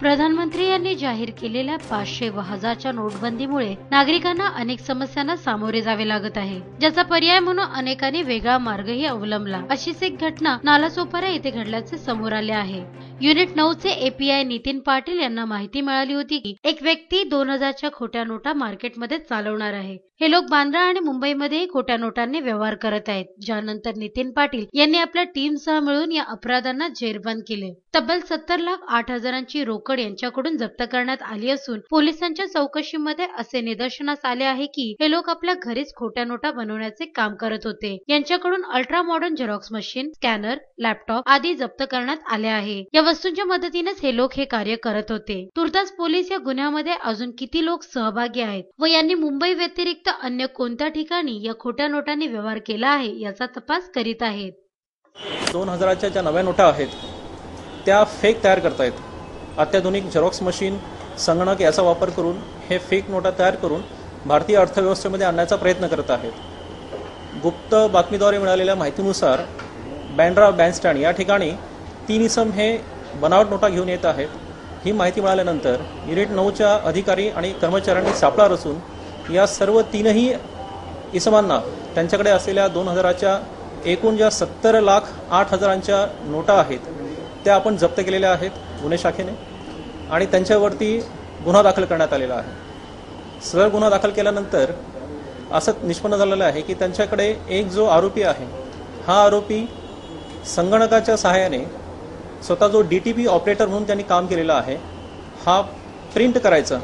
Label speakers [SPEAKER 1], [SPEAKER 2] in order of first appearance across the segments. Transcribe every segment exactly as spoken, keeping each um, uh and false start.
[SPEAKER 1] प्रधानमंत्री यांनी जाहीर केलेल्या पाचशे व हजारच्या नोटबंदीमुळे नागरिकांना अनेक समस्यांना सामोरे जावे लागत आहे, ज्याचा पर्याय म्हणून अनेकांनी वेगळा मार्गही अवलंबला। अशीच एक घटना नालासोपारा येथे घडल्याचे समोर आले आहे। युनिट नऊ चे एपीआय नितीन पाटील यांना माहिती मिळाली होती की एक व्यक्ती दोन हजारच्या खोट्या नोटा मार्केटमध्ये चालवणार आहे। हे लोक बांद्रा आणि मुंबईमध्ये खोट्या नोटांनी व्यवहार करत आहेत, ज्यानंतर नितीन पाटील यांनी आपल्या टीमसह मिळून या अपराधांना जेरबंद केले। तब्बल सत्तर लाख आठ हजारांची रोकड यांच्याकडून जप्त करण्यात आली असून पोलिसांच्या चौकशीमध्ये असे निदर्शनास आले आहे की हे लोक आपल्या घरीच खोट्या नोटा बनवण्याचे काम करत होते। यांच्याकडून ultra modern xerox machine, scanner, laptop आदी जप्त करण्यात आले आहे। या वस्तूंच्या मदतीनेच हे लोक हे कार्य करत होते। तुर्तास पोलीस या गुन्ह्यामध्ये अजून किती लोक सहभागी आहेत व यांनी मुंबई व्यतिरिक्त अन्य कोणत्या ठिकाणी या खोट्या नोटांनी व्यवहार केला आहे याचा तपास करीत आहेत।
[SPEAKER 2] दोन हजाराच्या ज्या नव्या नोटा आहेत त्या फेक तयार करतायत। अत्याधुनिक झेरॉक्स मशीन, संगणक याचा वापर करून हे फेक नोटा तयार करून भारतीय अर्थव्यवस्थेमध्ये आणण्याचा प्रयत्न करत आहेत। गुप्त बातमीद्वारे मिळालेल्या माहितीनुसार बँड्रा बँडस्टँड या ठिकाणी तीन इसम हे बनावट नोटा घेऊन येत आहेत। ही माहिती मिळाल्यानंतर युनिट नऊच्या अधिकारी आणि कर्मचाऱ्यांनी सापळा रचून या सर्व तीनही इसमांना त्यांच्याकडे असलेल्या दोन हजाराच्या एकूण ज्या सत्तर लाख आठ हजारांच्या नोटा आहेत त्या आपण जप्त केलेल्या आहेत गुन्हे शाखेने आणि त्यांच्यावरती गुन्हा दाखल करण्यात आलेला आहे। सदर गुन्हा दाखल केल्यानंतर असं निष्पन्न झालेलं आहे की त्यांच्याकडे एक जो आरोपी आहे हा आरोपी संगणकाच्या सहाय्याने स्वतः जो डीटीपी ऑपरेटर म्हणून त्यांनी काम केलेला आहे हा प्रिंट करायचा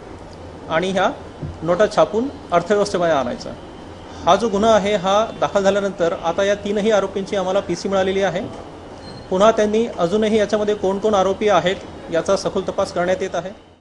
[SPEAKER 2] आणि ह्या नोटा छापून अर्थव्यवस्थेमध्ये आणायचा। हा जो गुन्हा आहे हा दाखल झाल्यानंतर आता या तीनही आरोपींची आम्हाला पीसी मिळालेली आहे। पुन्हा त्यांनी अजूनही याच्यामध्ये कोण कोण आरोपी आहेत याचा सखोल तपास करण्यात येत आहे।